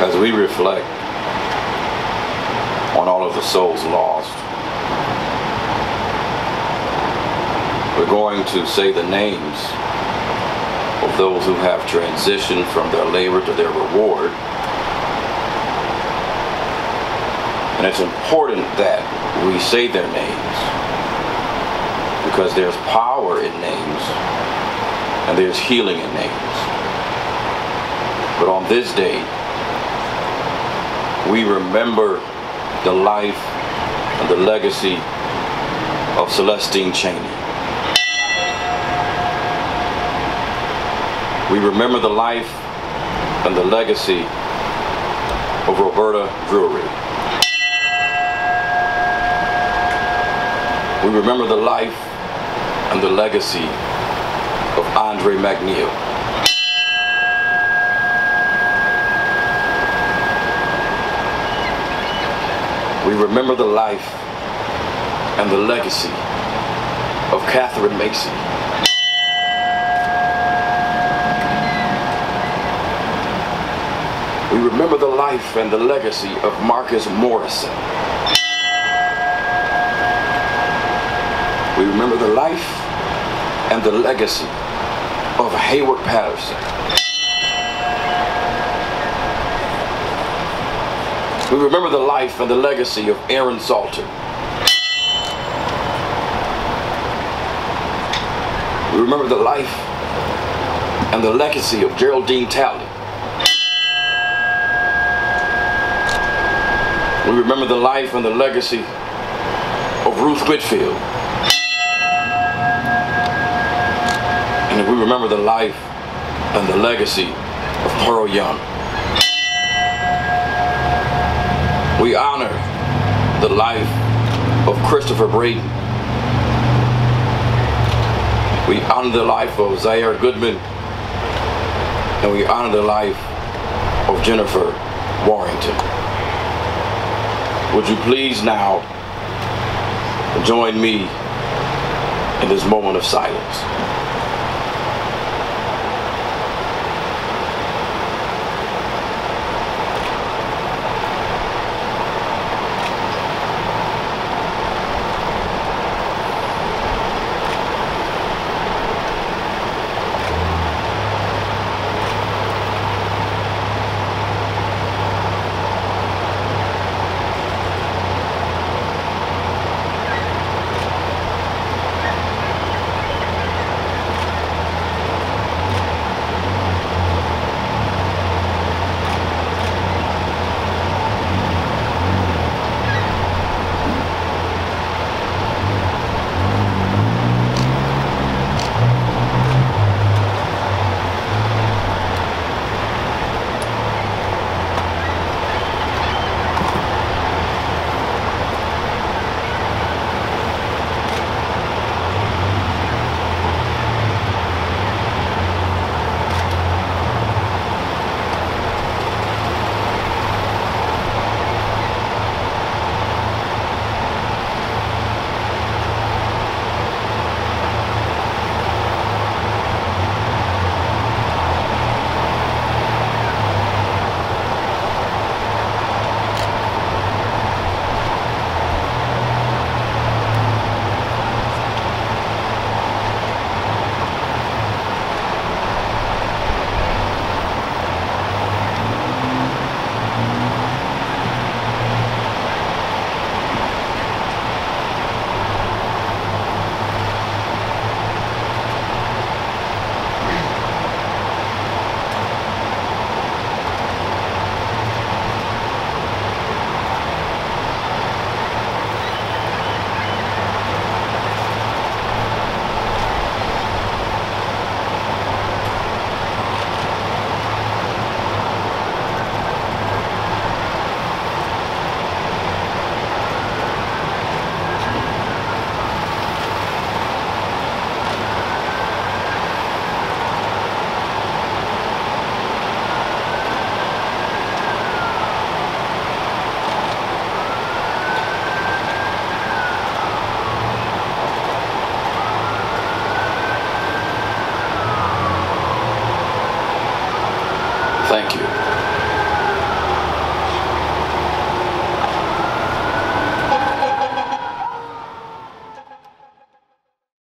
As we reflect on all of the souls lost, we're going to say the names of those who have transitioned from their labor to their reward. And it's important that we say their names because there's power in names and there's healing in names. But on this day, we remember the life and the legacy of Celestine Chaney. We remember the life and the legacy of Roberta Drury. We remember the life and the legacy of Andre McNeil. We remember the life and the legacy of Catherine Macy. We remember the life and the legacy of Marcus Morrison. We remember the life and the legacy of Hayward Patterson. We remember the life and the legacy of Aaron Salter. We remember the life and the legacy of Geraldine Talley. We remember the life and the legacy of Ruth Whitfield. And we remember the life and the legacy of Pearl Young. We honor the life of Christopher Braden. We honor the life of Zaire Goodman. And we honor the life of Jennifer Warrington. Would you please now join me in this moment of silence?